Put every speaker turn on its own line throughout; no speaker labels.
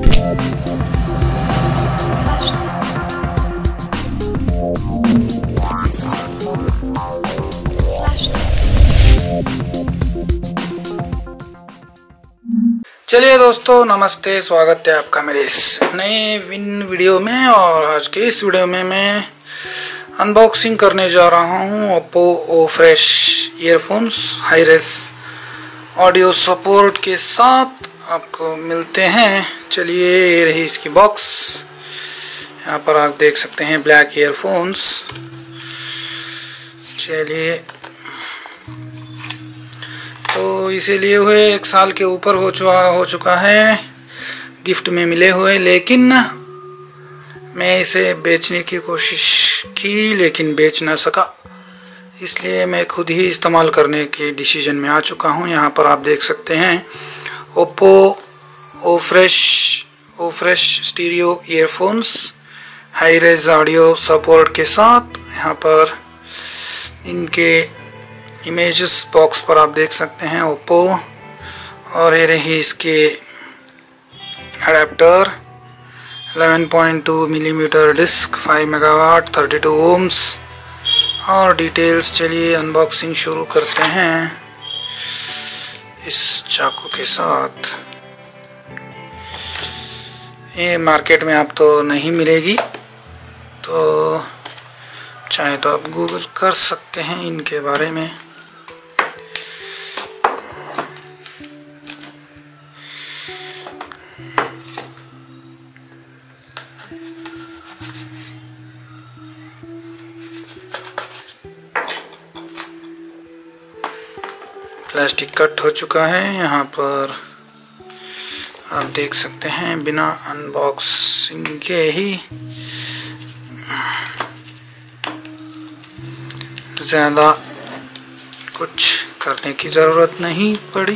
चलिए दोस्तों, नमस्ते। स्वागत है आपका मेरे इस नए वीडियो में। और आज के इस वीडियो में मैं अनबॉक्सिंग करने जा रहा हूँ Oppo O fresh earphones high res audio support के साथ आपको मिलते हैं। चलिए, ये रही इसकी बॉक्स। यहाँ पर आप देख सकते हैं ब्लैक ईयरफोन्स। चलिए, तो इसे लिए हुए 1 साल के ऊपर हो चुका है गिफ्ट में मिले हुए, लेकिन मैं इसे बेचने की कोशिश की लेकिन बेच ना सका, इसलिए मैं खुद ही इस्तेमाल करने के डिसीजन में आ चुका हूँ। यहाँ पर आप देख सकते हैं Oppo O fresh stereo earphones high res audio support के साथ। यहाँ पर इनके इमेजेस बॉक्स पर आप देख सकते हैं ओप्पो, और ये रही इसके adapter 11.2 millimetre disc, 5 megawatt, 32 ohms और डिटेल्स। चलिए अनबॉक्सिंग शुरू करते हैं इस चाकू के साथ। ये मार्केट में आप तो नहीं मिलेगी, तो चाहे तो आप गूगल कर सकते हैं इनके बारे में। प्लास्टिक कट हो चुका है। यहाँ पर आप देख सकते हैं बिना अनबॉक्सिंग के ही ज़्यादा कुछ करने की ज़रूरत नहीं पड़ी।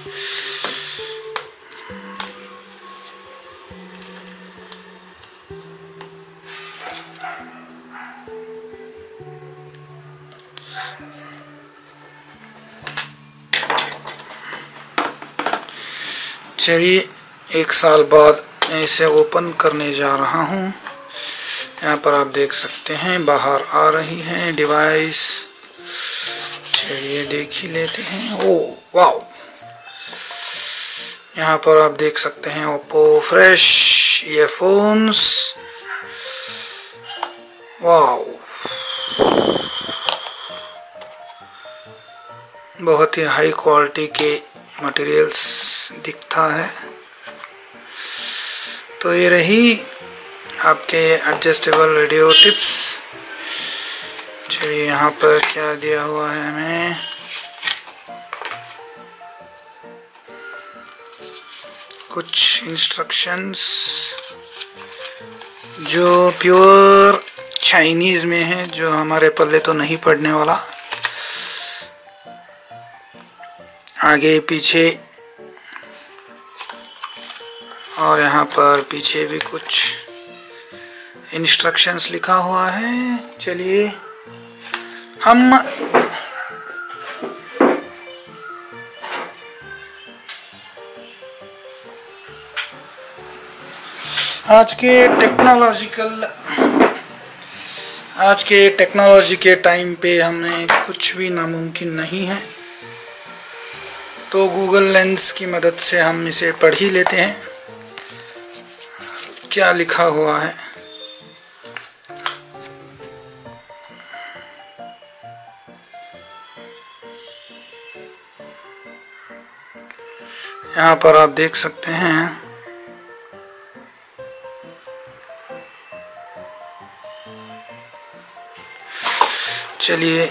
चलिए, 1 साल बाद मैं इसे ओपन करने जा रहा हूँ। यहाँ पर आप देख सकते हैं बाहर आ रही है डिवाइस। चलिए देख ही लेते हैं। ओ वाओ, यहाँ पर आप देख सकते हैं ओप्पो फ्रेश ईयरफोन्स। वाओ, बहुत ही हाई क्वालिटी के मटेरियल्स दिखता है। तो ये रही आपके एडजस्टेबल रेडियो टिप्स। चलिए, यहाँ पर क्या दिया हुआ है हमें। कुछ इंस्ट्रक्शंस जो प्योर चाइनीज में है, जो हमारे पल्ले तो नहीं पड़ने वाला। आगे पीछे और यहाँ पर पीछे भी कुछ इंस्ट्रक्शंस लिखा हुआ है। चलिए, हम आज के टेक्नोलॉजी के टाइम पे हमें कुछ भी नामुमकिन नहीं है, तो गूगल लेंस की मदद से हम इसे पढ़ ही लेते हैं क्या लिखा हुआ है। यहाँ पर आप देख सकते हैं चलिए,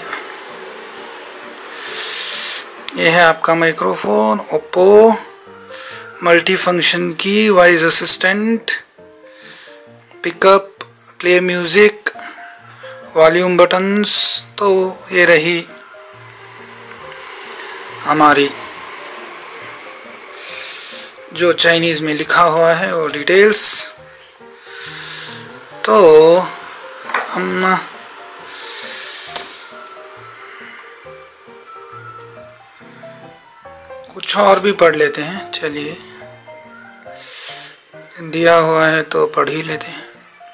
यह है आपका माइक्रोफोन, ओप्पो मल्टी फंक्शन की, voice assistant, pickup, play music, volume buttons. तो ये रही हमारी जो चाइनीज में लिखा हुआ है वो डिटेल्स। तो हम कुछ और भी पढ़ लेते हैं। चलिए, दिया हुआ है तो पढ़ ही लेते हैं।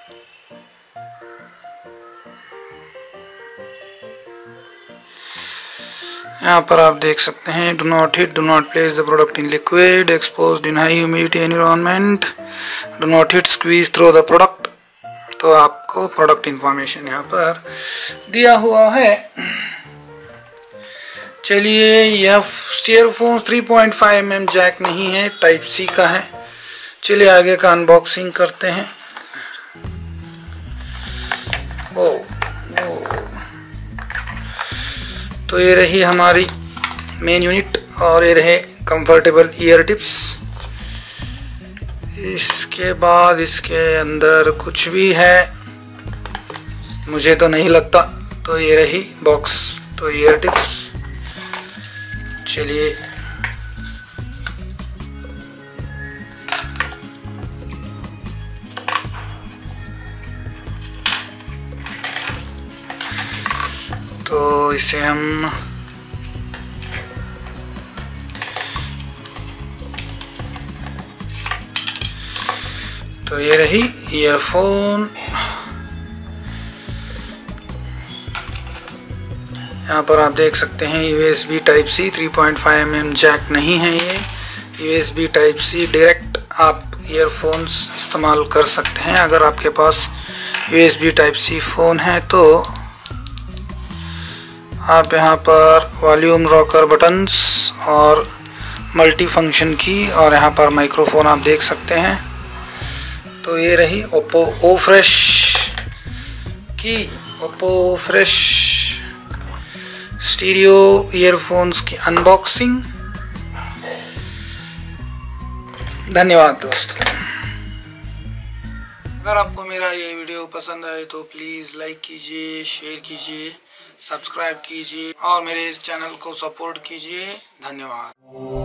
यहाँ पर आप देख सकते हैं, do not hit, do not place the product in liquid, exposed in high humidity environment, do not hit, squeeze through the product. तो आपको प्रोडक्ट इंफॉर्मेशन यहाँ पर दिया हुआ है। चलिए, यह स्टीयरफोन 3.5 mm जैक नहीं है, टाइप सी का है। चलिए आगे का अनबॉक्सिंग करते हैं। तो ये रही हमारी मेन यूनिट और ये रहे कंफर्टेबल ईयर टिप्स। इसके बाद इसके अंदर कुछ भी है मुझे तो नहीं लगता। तो ये रही बॉक्स, तो ईयर टिप्स। चलिए तो इसे हम तो ये रही ईयरफोन। यहाँ पर आप देख सकते हैं USB type C, 3.5 mm jack नहीं है ये। USB टाइप सी डायरेक्ट आप ईयरफोन्स इस्तेमाल कर सकते हैं। अगर आपके पास USB टाइप सी फ़ोन है तो आप यहाँ पर वॉल्यूम रॉकर बटन्स और मल्टी फंक्शन की और यहाँ पर माइक्रोफोन आप देख सकते हैं। तो ये रही ओप्पो ओ फ्रेश की ओप्पो फ्रेश स्टीरियो ईयरफोन्स की अनबॉक्सिंग। धन्यवाद दोस्तों। अगर आपको मेरा ये वीडियो पसंद आए तो प्लीज़ लाइक कीजिए, शेयर कीजिए, सब्सक्राइब कीजिए और मेरे इस चैनल को सपोर्ट कीजिए। धन्यवाद।